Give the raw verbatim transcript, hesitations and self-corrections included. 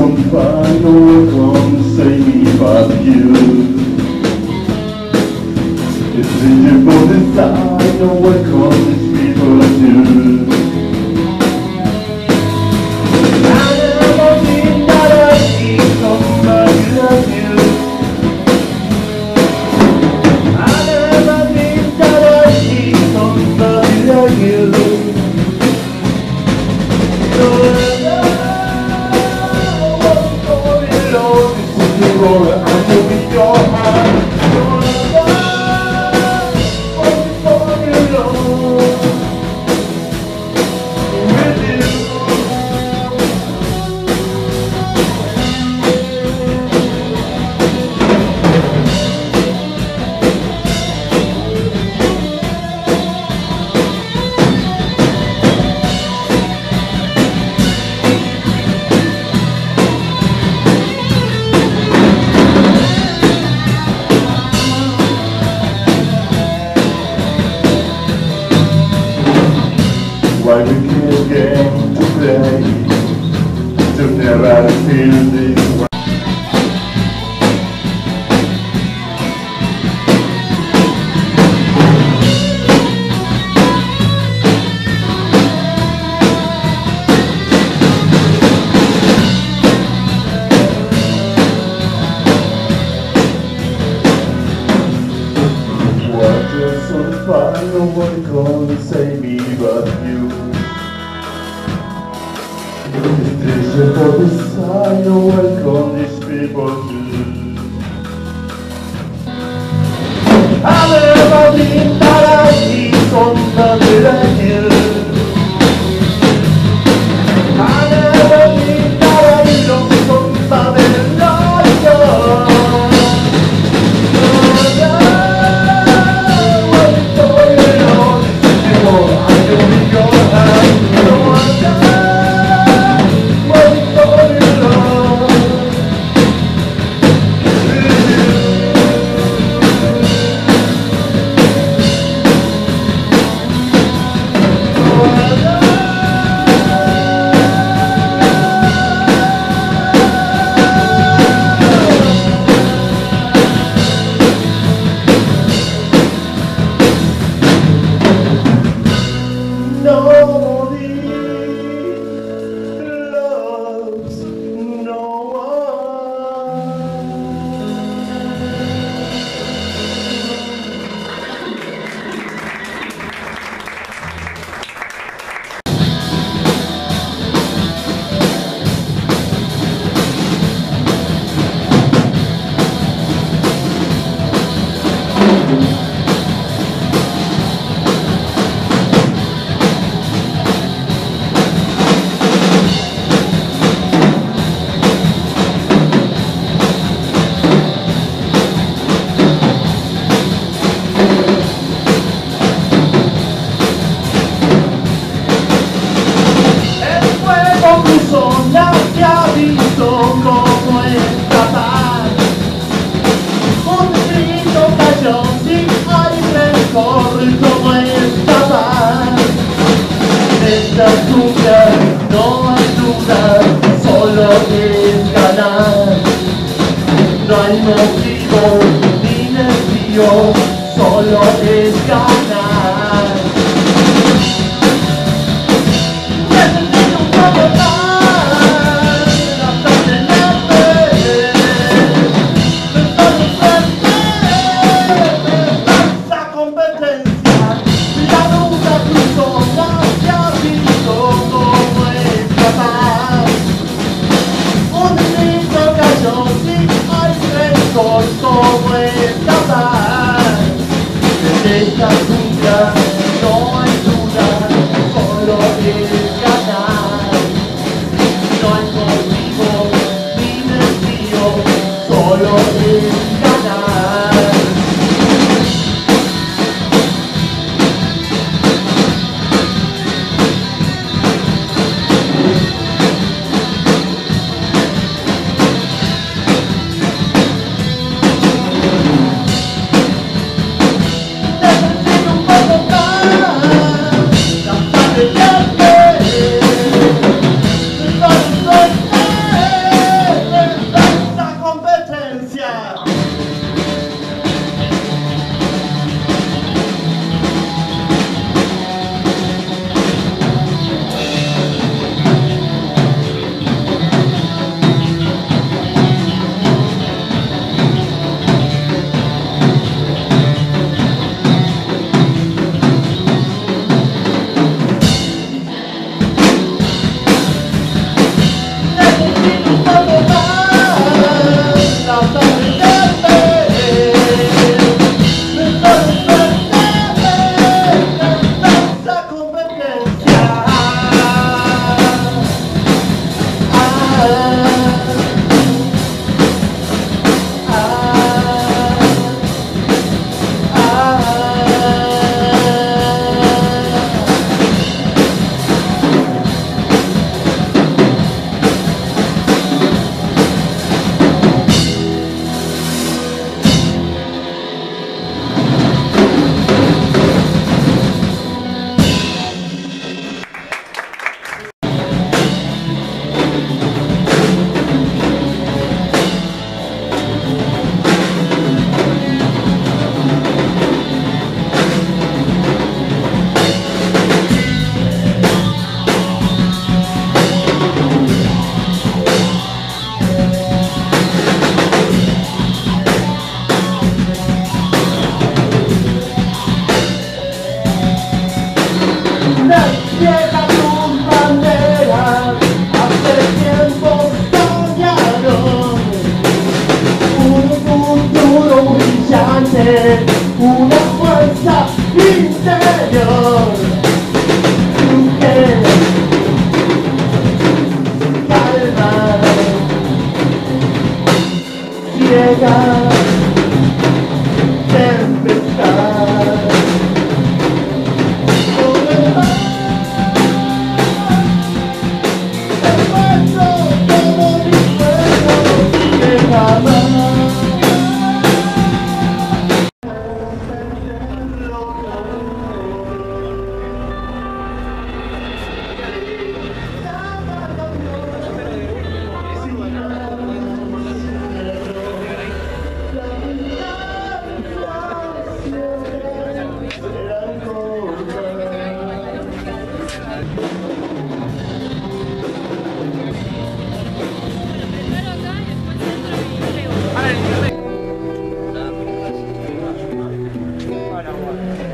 on fire, no one come to save me but you. It's visible inside, no one comes to speak for you. I never seen that I see somebody like you. I never seen that I see somebody like you. So I know in your heart, you're alive, for you alone, with you. Why we can't get to play, to never feel this way. Water's on fire, no one gonna save me but you. It's vision for the side, no one come these people do. I've never been that I see somebody like you. I've never been that I love somebody like you. No hay duda, solo es ganar. No hay motivo ni desvío, solo es ganar. Necesito un poco más, hasta tenerte. Me estoy fuerte, esa competencia. La ruta cruzó, ya ha visto cómo escapar. Un grito cayó, sí hay tres, cómo escapar. Te dejas un Llega tus banderas, hace tiempo soñaron un futuro brillante, una fuerza interior. Mujer, calma, ciega, tempestad. Con el mar, el muerto como mi sueño sigue jamás. Para el internet.